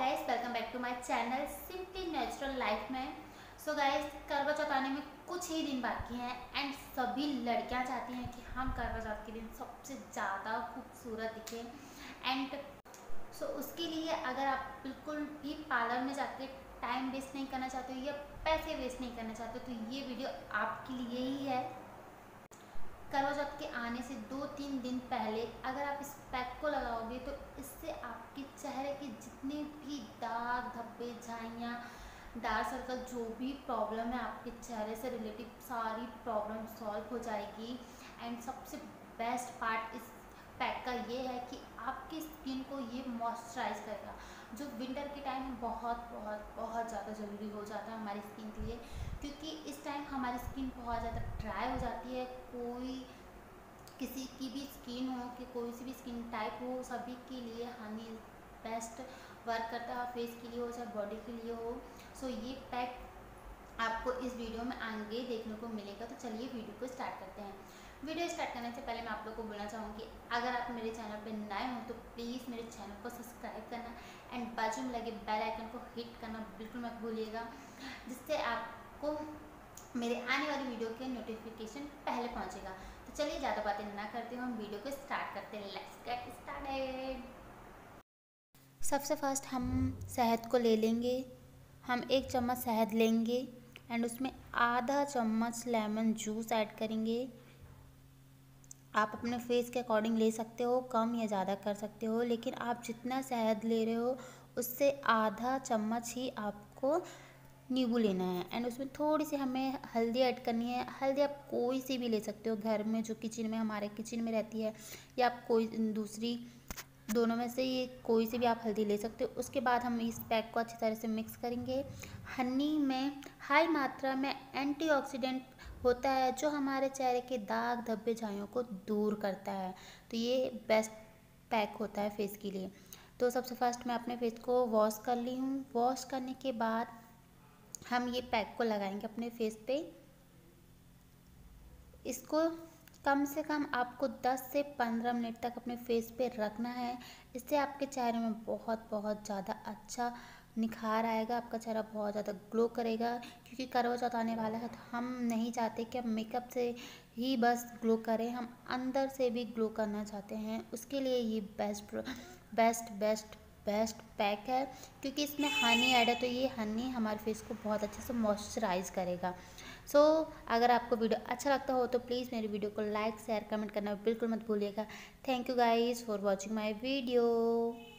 Guys, welcome back to my channel Simply Natural Life में। So guys, करवा चौथ आने में कुछ ही दिन बाकी हैं एंड सभी लड़कियां चाहती हैं कि हम करवा चौथ के दिन सबसे ज़्यादा खूबसूरत दिखें। एंड उसके लिए अगर आप बिल्कुल भी पार्लर में जाके टाइम वेस्ट नहीं करना चाहते हो या पैसे वेस्ट नहीं करना चाहते हो तो ये वीडियो आपके लिए ही है। करवा चौथ के आने से 2-3 दिन पहले अगर आप इस पैक को लगाओगे तो इससे आपके चेहरे के जितने भी दाग धब्बे झाइयाँ डार्क सर्कल जो भी प्रॉब्लम है आपके चेहरे से रिलेटेड सारी प्रॉब्लम सॉल्व हो जाएगी। एंड सबसे बेस्ट पार्ट इस पैक का ये है कि आपकी स्किन को ये मॉइस्चराइज करेगा, जो विंटर के टाइम में बहुत बहुत बहुत ज़्यादा ज़रूरी हो जाता है हमारी स्किन के लिए, क्योंकि इस टाइम हमारी स्किन बहुत ज़्यादा ड्राई हो जाती है। कोई किसी की भी स्किन हो कि कोई सी भी स्किन टाइप हो, सभी के लिए हनी बेस्ट वर्क करता है, फेस के लिए हो चाहे बॉडी के लिए हो। सो ये पैक आपको इस वीडियो में आगे देखने को मिलेगा। तो चलिए वीडियो को स्टार्ट करते हैं। वीडियो स्टार्ट करने से पहले मैं आप लोग को बोलना चाहूँगी, अगर आप मेरे चैनल पर नए हो तो प्लीज़ मेरे चैनल को सब्सक्राइब करना एंड बाजू में लगे बेल आइकन को हिट करना बिल्कुल मत भूलिएगा, जिससे आपको मेरे आने वाली वीडियो के नोटिफिकेशन पहले पहुंचेगा। तो चलिए ज़्यादा बातें ना करते हुए हम वीडियो को स्टार्ट करते हैं। Let's get started. सबसे फर्स्ट हम शहद को ले लेंगे। हम 1 चम्मच शहद लेंगे एंड उसमें आधा चम्मच लेमन जूस ऐड करेंगे। आप अपने फेस के अकॉर्डिंग ले सकते हो, कम या ज़्यादा कर सकते हो, लेकिन आप जितना शहद ले रहे हो उससे आधा चम्मच ही आपको नींबू लेना है। एंड उसमें थोड़ी सी हमें हल्दी ऐड करनी है। हल्दी आप कोई सी भी ले सकते हो घर में, जो किचन में हमारे किचन में रहती है, या आप कोई दूसरी, दोनों में से ये कोई सी भी आप हल्दी ले सकते हो। उसके बाद हम इस पैक को अच्छी तरह से मिक्स करेंगे। हनी में हाई मात्रा में एंटीऑक्सीडेंट होता है जो हमारे चेहरे के दाग धब्बे झाइयों को दूर करता है, तो ये बेस्ट पैक होता है फेस के लिए। तो सबसे फर्स्ट मैं अपने फेस को वॉश कर ली हूँ। वॉश करने के बाद हम ये पैक को लगाएंगे अपने फेस पे। इसको कम से कम आपको 10 से 15 मिनट तक अपने फेस पे रखना है। इससे आपके चेहरे में बहुत बहुत ज़्यादा अच्छा निखार आएगा, आपका चेहरा बहुत ज़्यादा ग्लो करेगा। क्योंकि करवा चौथ आने वाला है तो हम नहीं चाहते कि हम मेकअप से ही बस ग्लो करें, हम अंदर से भी ग्लो करना चाहते हैं। उसके लिए ये best best best best pack है, क्योंकि इसमें हनी ऐड है, तो ये हनी हमारे फेस को बहुत अच्छे से मॉइस्चराइज करेगा। सो अगर आपको वीडियो अच्छा लगता हो तो प्लीज़ मेरी वीडियो को लाइक शेयर कमेंट करना बिल्कुल मत भूलिएगा। Thank you guys for watching my video.